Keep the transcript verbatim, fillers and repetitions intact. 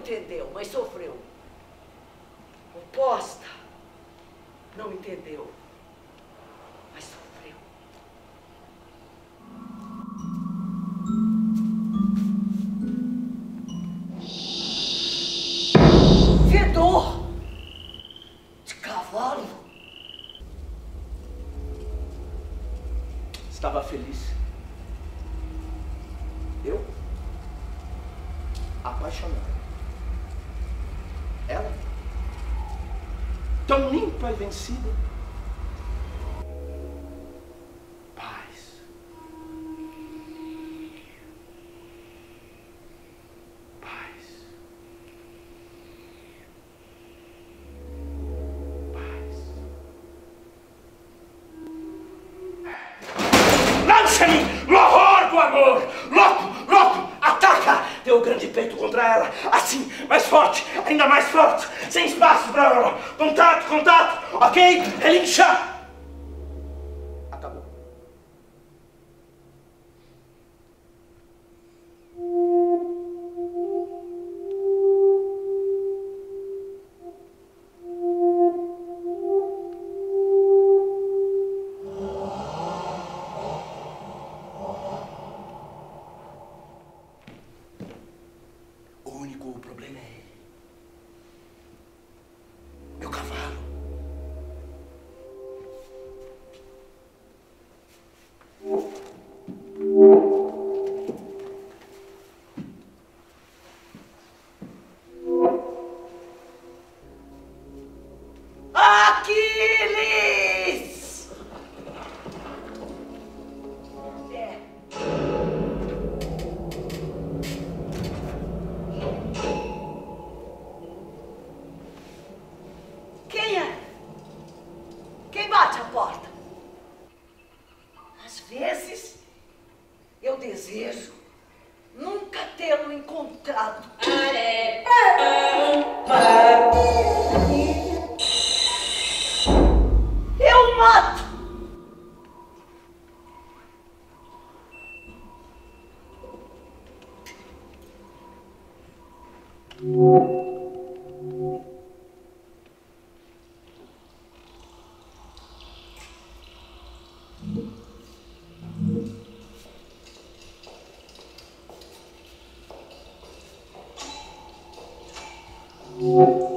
entendeu, mas sofreu. Oposta não entendeu, mas sofreu. Fedor de cavalo. Estava feliz. Eu? Apaixonado. Ela? Tão limpa e vencida. Paz. Paz. Paz. Lança-me no horror do amor! Louco, louco, ataca teu grande peito contra ela, assim, mais forte, ainda mais forte, sem espaço para ela. Contato, contato, ok? Relincha! Acabou. O único problema é ele. Meu cavalo. Aquiles! É. Quem é? Quem bate a porta? Às vezes, eu desejo nunca tê-lo encontrado. Eu mato! Thank you.